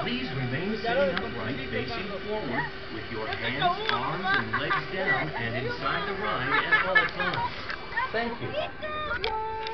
Please remain sitting upright, facing forward, with your hands, arms, and legs down and inside the ride at all times. Thank you.